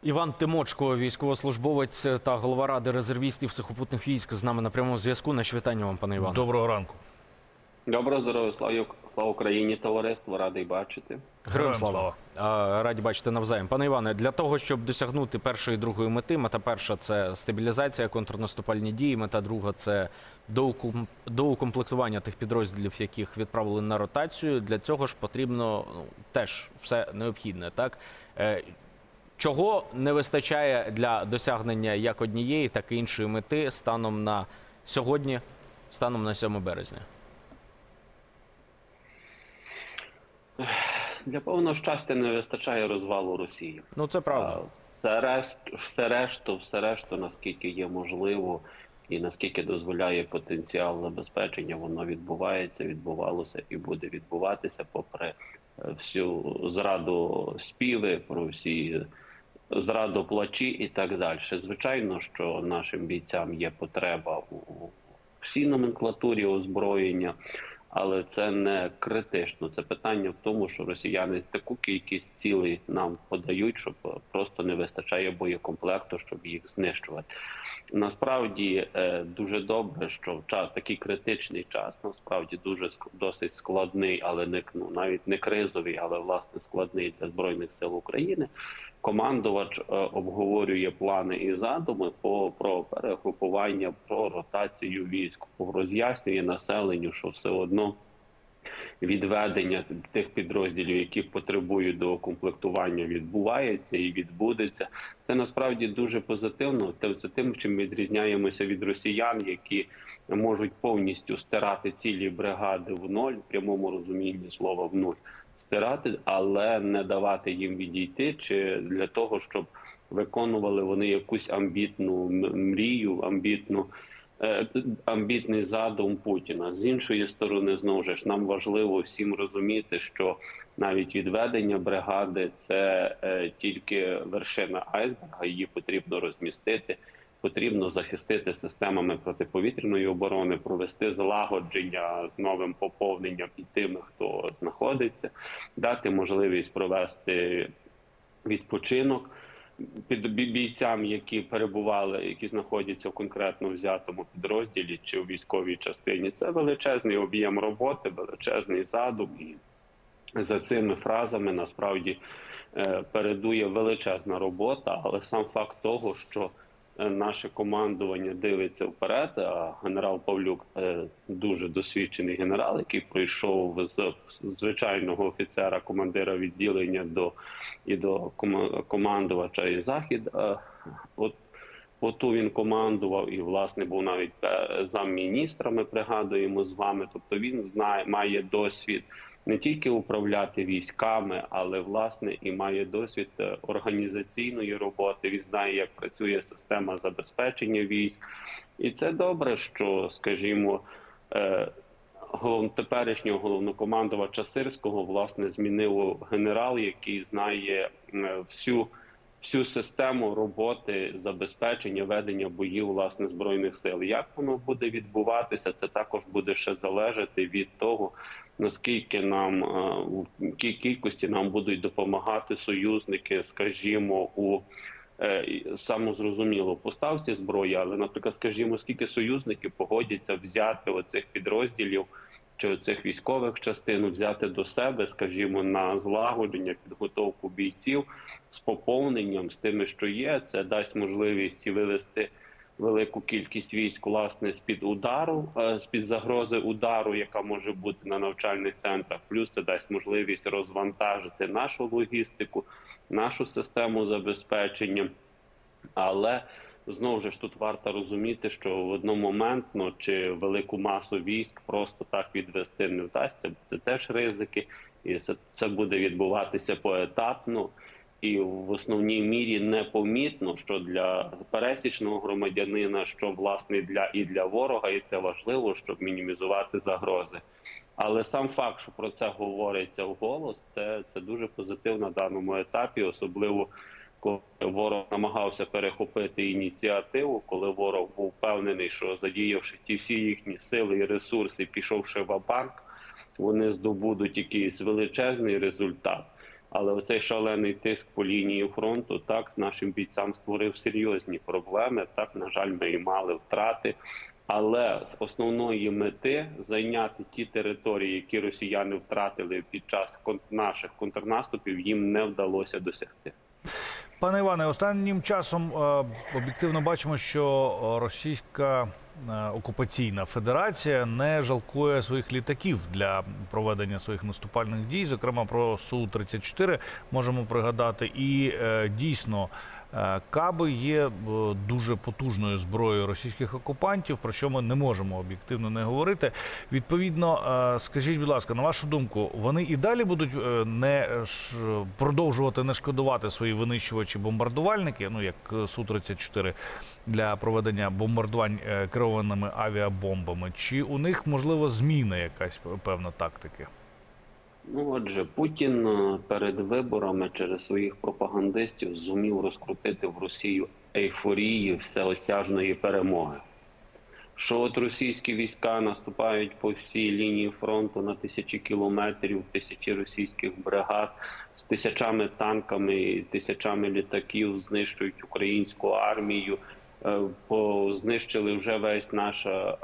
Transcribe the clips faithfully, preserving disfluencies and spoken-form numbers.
Іван Тимочко, військовослужбовець та голова Ради резервістів сухопутних військ, з нами на прямому зв'язку. Наші вітання вам, пане Іване. Доброго ранку. Доброго здоров'я, слава, слава Україні, товариство, радий бачити. Героям слава. слава. Раді бачити навзаєм. Пане Іване, для того, щоб досягнути першої і другої мети, мета перша – це стабілізація, контрнаступальні дії, мета друга – це доукомплектування тих підрозділів, яких відправили на ротацію. Для цього ж потрібно ну, теж все необхідне, так? Чого не вистачає для досягнення як однієї, так і іншої мети станом на сьогодні, станом на сьоме березня? Для повного щастя не вистачає розвалу Росії. Ну, це правда. Все решту, все решту, все решту, наскільки є можливо і наскільки дозволяє потенціал забезпечення, воно відбувається, відбувалося і буде відбуватися попри всю зраду співи, про всі зраду плачі і так далі. Звичайно, що нашим бійцям є потреба у всій номенклатурі озброєння, але це не критично. Це питання в тому, що росіяни таку кількість цілей нам подають, що просто не вистачає боєкомплекту, щоб їх знищувати. Насправді дуже добре, що в час, такий критичний час, насправді дуже досить складний, але не ну, навіть не кризовий, але власне складний для Збройних сил України. Командувач обговорює плани і задуми по про перегрупування, про ротацію військ, роз'яснює населенню, що все одно відведення тих підрозділів, які потребують доукомплектування, відбувається і відбудеться. Це насправді дуже позитивно. Це тим, чим ми відрізняємося від росіян, які можуть повністю стирати цілі бригади в ноль, в прямому розумінні слова в нуль. Стирати, але не давати їм відійти, чи для того, щоб виконували вони якусь амбітну мрію, амбітну, е, амбітний задум Путіна. З іншої сторони, знову ж, нам важливо всім розуміти, що навіть відведення бригади – це е, тільки вершина айсберга, її потрібно розмістити. Потрібно захистити системами протиповітряної оборони, провести злагодження з новим поповненням і тими, хто знаходиться, дати можливість провести відпочинок під бійцям, які перебували, які знаходяться в конкретно взятому підрозділі чи у військовій частині. Це величезний об'єм роботи, величезний задум, і за цими фразами насправді передує величезна робота, але сам факт того, що наше командування дивиться вперед, а генерал Павлюк дуже досвідчений генерал, який пройшов з звичайного офіцера, командира відділення до і до командувача і захід. От ОТУ він командував і, власне, був навіть замміністра, ми пригадуємо з вами. Тобто він знає, має досвід не тільки управляти військами, але, власне, і має досвід організаційної роботи. Він знає, як працює система забезпечення військ. І це добре, що, скажімо, теперішнього головнокомандувача Сирського, власне, змінив генерал, який знає всю всю систему роботи, забезпечення, ведення боїв, власне, Збройних сил. Як воно буде відбуватися, це також буде ще залежати від того, наскільки нам, в якій кількості нам будуть допомагати союзники, скажімо, у самозрозуміло поставці зброї, але, наприклад, скажімо, скільки союзники погодяться взяти оцих підрозділів чи оцих військових частин, взяти до себе, скажімо, на злагодження, підготовку бійців з поповненням, з тими, що є. Це дасть можливість вивести велику кількість військ, власне, з-під удару, з-під загрози удару, яка може бути на навчальних центрах. Плюс це дасть можливість розвантажити нашу логістику, нашу систему забезпечення. Але знову ж тут варто розуміти, що в одномоментно чи велику масу військ просто так відвести не вдасться. Це теж ризики, і це, це буде відбуватися поетапно. І в основній мірі непомітно, що для пересічного громадянина, що, власне, для і для ворога, і це важливо, щоб мінімізувати загрози. Але сам факт, що про це говориться вголос, це, це дуже позитивно на даному етапі, особливо коли ворог намагався перехопити ініціативу, коли ворог був впевнений, що, задіявши ті всі їхні сили і ресурси, пішовши ва-банк, вони здобудуть якийсь величезний результат. Але оцей шалений тиск по лінії фронту так з нашим бійцям створив серйозні проблеми. Так, на жаль, ми і мали втрати. Але з основної мети зайняти ті території, які росіяни втратили під час наших контрнаступів, їм не вдалося досягти. Пане Іване, останнім часом е, об'єктивно бачимо, що російська е, окупаційна федерація не жалкує своїх літаків для проведення своїх наступальних дій. Зокрема, про Су тридцять чотири можемо пригадати. І е, дійсно, е, каби є е, дуже потужною зброєю російських окупантів, про що ми не можемо об'єктивно не говорити. Відповідно, е, скажіть, будь ласка, на вашу думку, вони і далі будуть е, не ш, продовжувати не шкодувати свої винищувачі бомбардувальники, ну як Су тридцять чотири, для проведення бомбардувань е, керованими авіабомбами? Чи у них, можливо, зміна якась певна тактики? Ну, отже, Путін перед виборами через своїх пропагандистів зумів розкрутити в Росію ейфорії всеосяжної перемоги. Що от російські війська наступають по всій лінії фронту на тисячі кілометрів, тисячі російських бригад з тисячами танками і тисячами літаків знищують українську армію, знищили вже весь наш,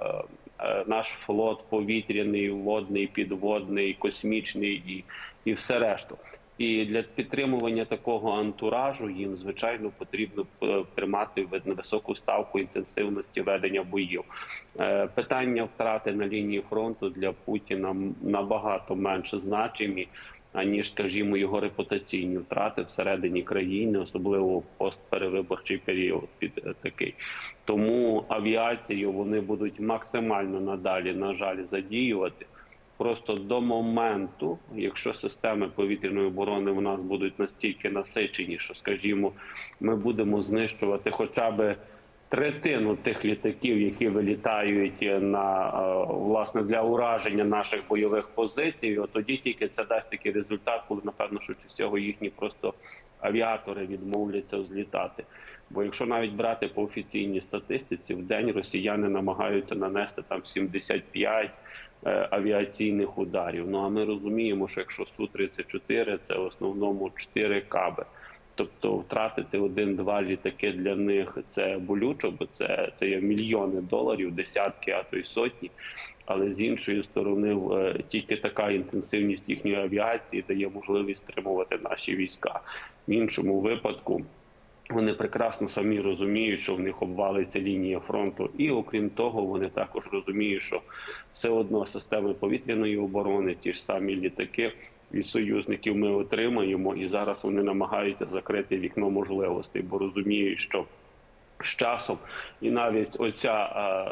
наш флот повітряний, водний, підводний, космічний і, і все решту. І для підтримування такого антуражу їм, звичайно, потрібно тримати високу ставку інтенсивності ведення боїв. Питання втрати на лінії фронту для Путіна набагато менше значимі, аніж, скажімо, його репутаційні втрати всередині країни, особливо в постперевиборчий період під такий. Тому авіацію вони будуть максимально надалі, на жаль, задіювати. Просто до моменту, якщо системи повітряної оборони у нас будуть настільки насичені, що, скажімо, ми будемо знищувати хоча б третину тих літаків, які вилітають на, власне, для ураження наших бойових позицій, от тоді тільки це дасть такий результат, коли, напевно, що з цього їхні просто авіатори відмовляться злітати. Бо якщо навіть брати по офіційній статистиці, в день росіяни намагаються нанести там сімдесят п'ять авіаційних ударів. Ну а ми розуміємо, що якщо Су тридцять чотири – це в основному чотири каби. Тобто втратити один-два літаки для них – це болючо, бо це, це є мільйони доларів, десятки, а то й сотні. Але з іншої сторони, тільки така інтенсивність їхньої авіації дає можливість стримувати наші війська. В іншому випадку вони прекрасно самі розуміють, що в них обвалиться лінія фронту. І окрім того, вони також розуміють, що все одно системи повітряної оборони, ті ж самі літаки від союзників ми отримаємо. І зараз вони намагаються закрити вікно можливостей, бо розуміють, що з часом і навіть оця,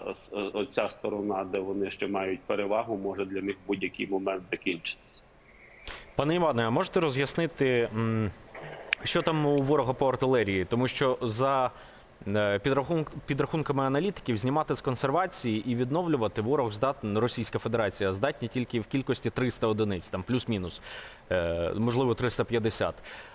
оця сторона, де вони ще мають перевагу, може для них в будь-який момент закінчитися. Пане Іване, а можете роз'яснити, що там у ворога по артилерії? Тому що за підрахун... підрахунками аналітиків знімати з консервації і відновлювати ворог здатен, Російська Федерація здатні тільки в кількості триста одиниць, там плюс-мінус, можливо триста п'ятдесят.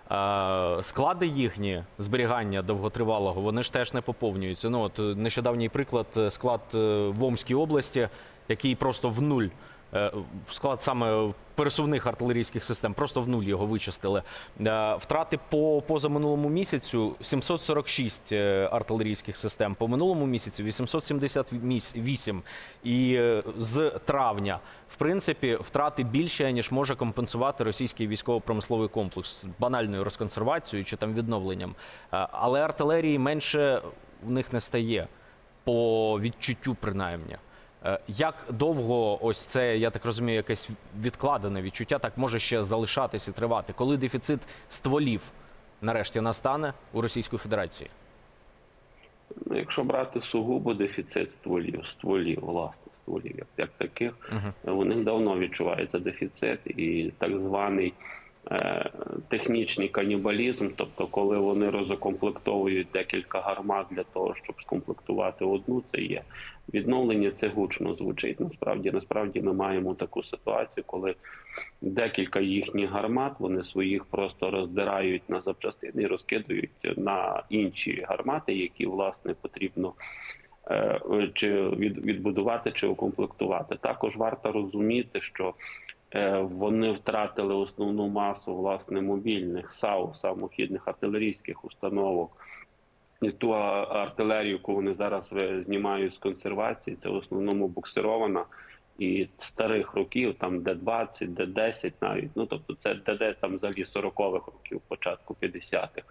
Склади їхні зберігання довготривалого, вони ж теж не поповнюються. Ну, от нещодавній приклад, склад в Омській області, який просто в нуль. Склад саме пересувних артилерійських систем, просто в нуль його вичистили. Втрати по позаминулому місяцю сімсот сорок шість артилерійських систем, по минулому місяцю вісімсот сімдесят вісім. І з травня, в принципі, втрати більше, ніж може компенсувати російський військово-промисловий комплекс банальною розконсервацією чи там відновленням. Але артилерії менше в них не стає, по відчуттю принаймні. Як довго ось це, я так розумію, якесь відкладене відчуття так може ще залишатись і тривати? Коли дефіцит стволів нарешті настане у Російської Федерації? Ну, якщо брати сугубо дефіцит стволів, стволів, власне, стволів, як, як таких, uh-huh. у них давно відчувається дефіцит і так званий е, технічний канібалізм, тобто коли вони розукомплектовують декілька гармат для того, щоб скомплектувати одну, це є. Відновлення це гучно звучить. Насправді, насправді ми маємо таку ситуацію, коли декілька їхніх гармат, вони своїх просто роздирають на запчастини і розкидають на інші гармати, які, власне, потрібно чи відбудувати, чи укомплектувати. Також варто розуміти, що е, вони втратили основну масу власне мобільних САУ, самохідних артилерійських установок. І ту а- артилерію, яку вони зараз ви- знімають з консервації, це в основному буксирована і з старих років, там Д двадцять, Д десять навіть. Ну тобто це ДД там взагалі сорокових років, початку п'ятдесятих.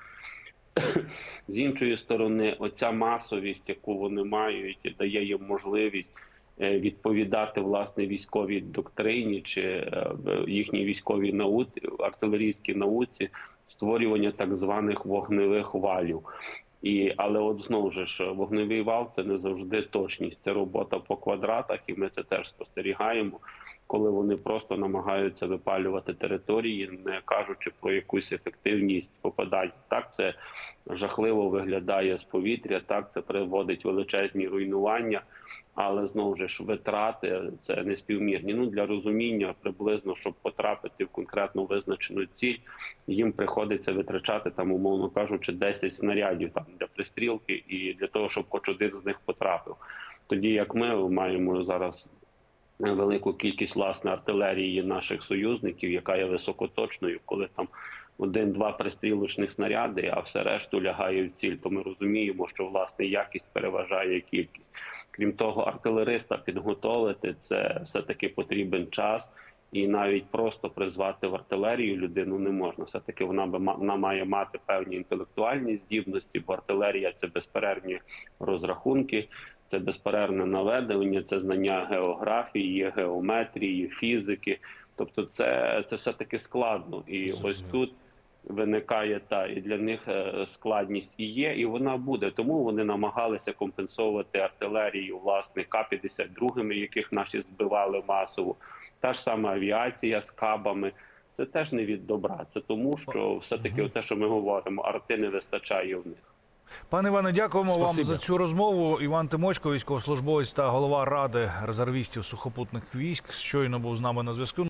З іншої сторони, оця масовість, яку вони мають, дає їм можливість е, відповідати власне військовій доктрині чи е, в їхній військовій науці, артилерійській науці, створювання так званих вогневих валів. І, але от знову ж вогневий вал – це не завжди точність, це робота по квадратах, і ми це теж спостерігаємо, коли вони просто намагаються випалювати території, не кажучи про якусь ефективність попадань. Так, це жахливо виглядає з повітря, так, це приводить величезні руйнування, але знову ж витрати – це неспівмірні. Ну, для розуміння приблизно, щоб потрапити в конкретно визначену ціль, їм приходиться витрачати, там, умовно кажучи, десять снарядів там, для пристрілки і для того, щоб хоч один з них потрапив. Тоді як ми маємо зараз велику кількість власне артилерії наших союзників, яка є високоточною, коли там один-два пристрілочних снаряди, а все решту лягає в ціль, то ми розуміємо, що власне якість переважає кількість. Крім того, артилериста підготовити – це все-таки потрібен час, і навіть просто призвати в артилерію людину не можна. Все-таки вона, би, вона має мати певні інтелектуальні здібності, бо артилерія – це безперервні розрахунки, це безперервне наведення, це знання географії, геометрії, фізики. Тобто це, це все-таки складно. І ось тут виникає та і для них складність і є, і вона буде. Тому вони намагалися компенсувати артилерію, власне, К п'ятдесят два, яких наші збивали масово. Та ж сама авіація з кабами. Це теж не від добра. Це тому, що все-таки те, що ми говоримо, арти не вистачає в них. Пане Іване, дякуємо Спасибі. вам за цю розмову. Іван Тимочко, військовослужбовець та голова Ради резервістів сухопутних військ, щойно був з нами на зв'язку.